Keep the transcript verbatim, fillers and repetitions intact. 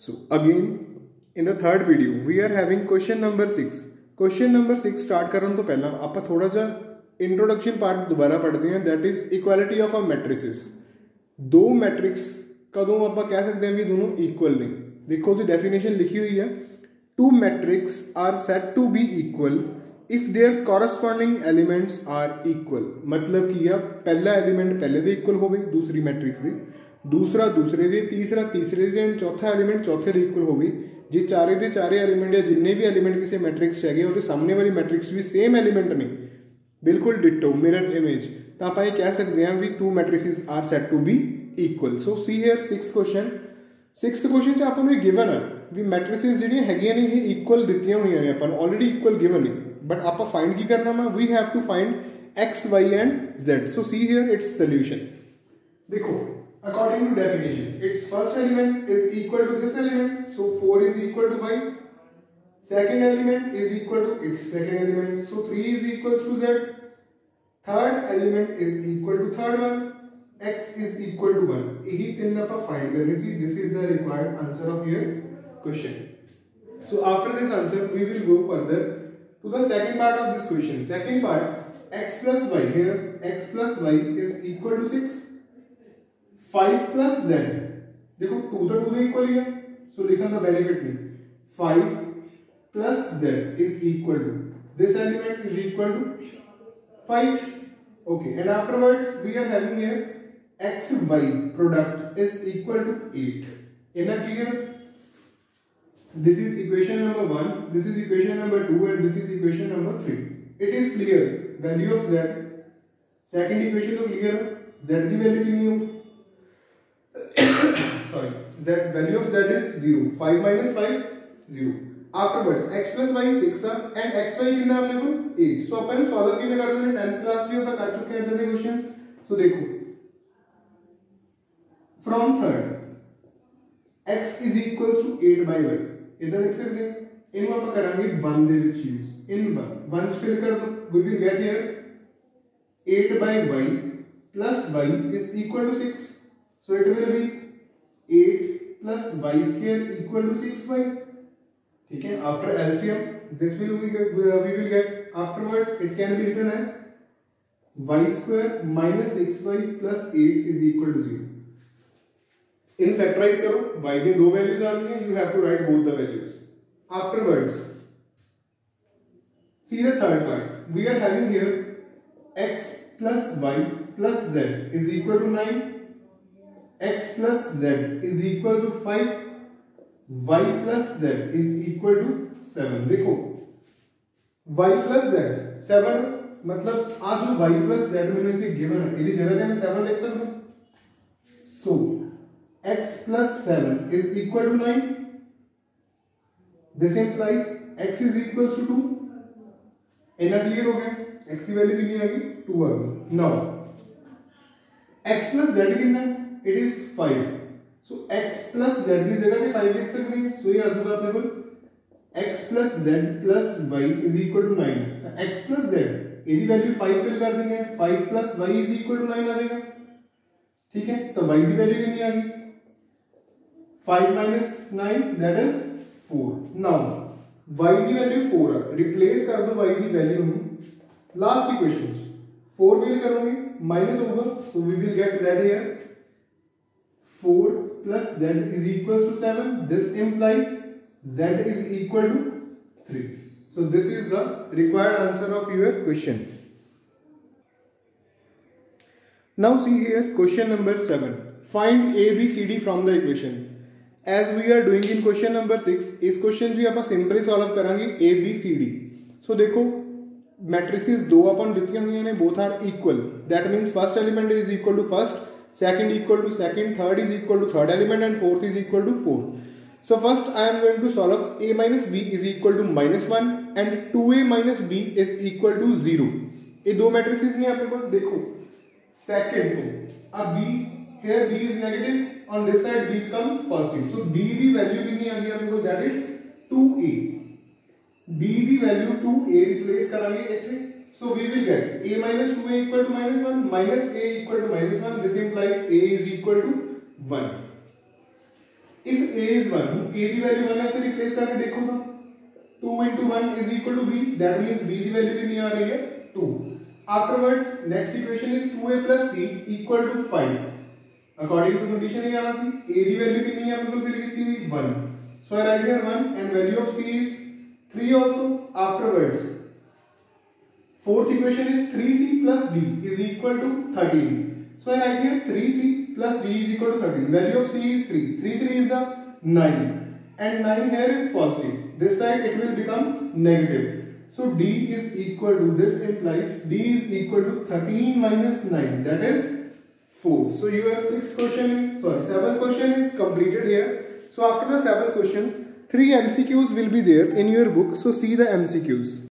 So again in the third video we are having question number six. Question number six start करने तो पहला आप थोड़ा जा इंट्रोडक्शन पार्ट दोबारा पढ़ते हैं, that is equality of a matrices. दो मैट्रिक्स कदों आप कह सकते हैं भी दोनों इक्वल ने। देखो दी डेफिनेशन लिखी हुई है, two matrix are set to be equal if their corresponding elements are equal. मतलब कि पहला एलिमेंट पहले दे इक्वल होवे दूसरी मैट्रिक्स दे, दूसरा दूसरे दे, तीसरा तीसरे दे, चौथा एलिमेंट चौथे दे इक्वल होवे। जे चारे दे चारे एलिमेंट या जिन्ने भी एलिमेंट किसी मैट्रिक्स है और सामने वाली मैट्रिक्स भी सेम एलिमेंट ने, बिल्कुल डिटो मिरर इमेज, तो आप ये कह सकते हैं भी two matrices are set to be equal. So see here sixth question sixth question च आपको गिवन है भी मैट्रिसेस ਜਿਹੜੀਆਂ ਹੈਗੀਆਂ ਨੇ ਇਹ ਇਕੁਅਲ ਦਿੱਤੀਆਂ ਹੋਈਆਂ ਨੇ, ਆਪਾਂ ਨੂੰ ਆਲਰੇਡੀ ਇਕੁਅਲ ਗਿਵਨ ਹੈ, ਬਟ ਆਪਾਂ ਫਾਈਂਡ ਕੀ ਕਰਨਾ ਵਾ, we have to find x y and z। so see here its solution। देखो according to definition its first element is equal to this element, so four is equal to y, second element is equal to its second element, so three is equals to z, third element is equal to third one, x is equal to one। यही तीन आप find करनी थी। this is the required answer of your question। so after this answer we will go further to the second part of this question। second part, x plus y, here x plus y is equal to six, five plus z, देखो two तो two equal ही है, so लिखा था benefit नहीं, five plus z is equal to this element is equal to five। okay, and afterwards we are having here x y product is equal to eight। is that clear? this is equation number one, this is equation number two, and this is equation number three। it is clear value of z, second equation तो clear है, z की value कितनी हो, sorry, z value of z is zero, five minus five zero। afterwards x plus y six है and xy कितना हमने को eight। so अपन solve कितने कर देंगे, टेंथ क्लास में अपन कर चुके हैं इतने क्वेश्चंस। so देखो from third x is equals to eight by y, इधर लिख सकते हैं, इनको आप करेंगे one दे which use in one one fill कर दो, we will get here eight by y plus y is equal to six, so it will be eight plus y square equal to six y। ठीक है, after L C M this will we get, we will get afterwards it can be written as y square minus six y plus eight is equal to zero। इन factorize करो, y की दो values आ रही हैं, you have to write both the values। afterwards see the third part, we are having here x plus y plus z is equal to nine, x plus z is equal to five, y plus z is equal to seven। देखो y plus z seven, मतलब आज जो y plus z मैंने इसे given है इसी जगह पे मैं seven लिख सकता हूं। so x plus seven is equal to nine, this implies x is equals to two। इतना क्लियर हो गया, x की वैल्यू कितनी आ गई, two आ गई। now x plus z कितना है, it is five, so x plus z की जगह पे five लिख सकते हैं। so ये आ जाएगा अपने को x plus z plus y is equal to nine। तो x plus z इसकी वैल्यू five फिल कर देंगे, five plus y is equal to nine आ जाएगा। ठीक है, तो y की वैल्यू कितनी आ गई, five minus nine that is four। now y की वैल्यू four है, रिप्लेस कर दो y की value last equation four fill करोगे माइनस होगा, so we will get z here four plus z is equals to seven, this implies z is equal to three। so this is the required answer of your question। now see here question number seven, find a b c d from the equation। as we are doing in question number six, इस question जी ਆਪਾਂ simply solve ਕਰਾਂਗੇ a b c d। So ਦੇਖੋ matrices दो अपन ਦਿੱਤੀਆਂ ਹੋਈਆਂ ਨੇ, both are equal, that means first element is equal to first, second equal to second, third is equal to third element, and fourth is equal to fourth। so first I am going to solve a minus b is equal to minus one and two a minus b is equal to zero। ये दो matrices ने अपने को देखो second तो अब b here b is negative, on this side b becomes positive, so b की value कितनी आ गई अपने को, that is two a। b की वैल्यू two a रिप्लेस करांगे इथे, so we will get a minus two a equal to minus one minus a equal to minus one, this implies a is equal to one। if a is one, a की value one है तो replace करके देखो तो two into one is equal to b, that means b की value कितनी आ रही है two. Afterwards next equation is two a plus c equal to five. According to condition ये आना सी, a की वैल्यू कितनी है मतलब फिर कितनी हुई one. So I write here one and value of c is three also. Afterwards fourth equation is three c plus b is equal to thirteen. So I write here three c plus b is equal to thirteen. Value of c is three. three three is the nine. And nine here is positive. This side it will becomes negative. So d is equal to, this implies d is equal to thirteen minus nine. That is four. So your sixth question is, sorry, seventh question is completed here. So after the seven questions, three M C Qs will be there in your book. So see the M C Qs.